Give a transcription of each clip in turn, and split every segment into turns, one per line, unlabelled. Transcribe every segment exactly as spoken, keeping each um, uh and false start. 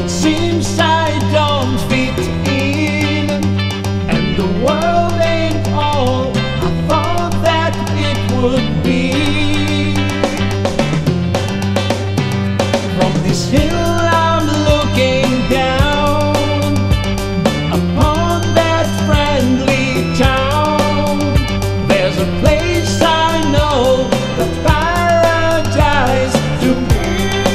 it seems I don't fit in, and the world ain't all I thought that it would be. From this hill I'm looking down upon that friendly town. There's a place I know, the paradise to me.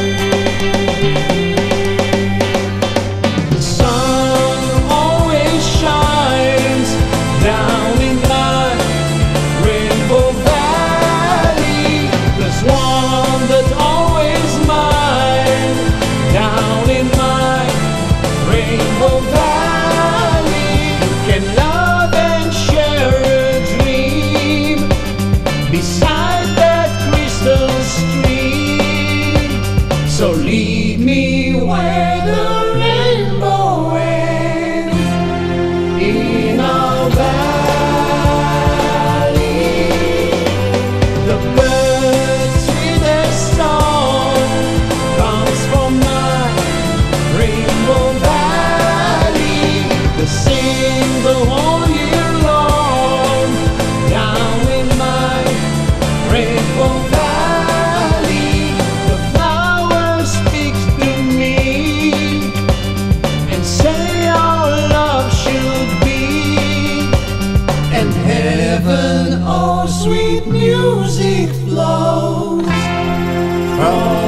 The sun always shines down in my rainbow valley. There's one that's always mine down in my rainbow valley. You can love and share a dream beside that crystal stream. So lead me where the rainbow ends in our valley. The birds' sweetest song comes from my rainbow valley. They sing the whole year long down in my rainbow valley. The flowers speak to me and say our love should be, and heaven, oh sweet music flows from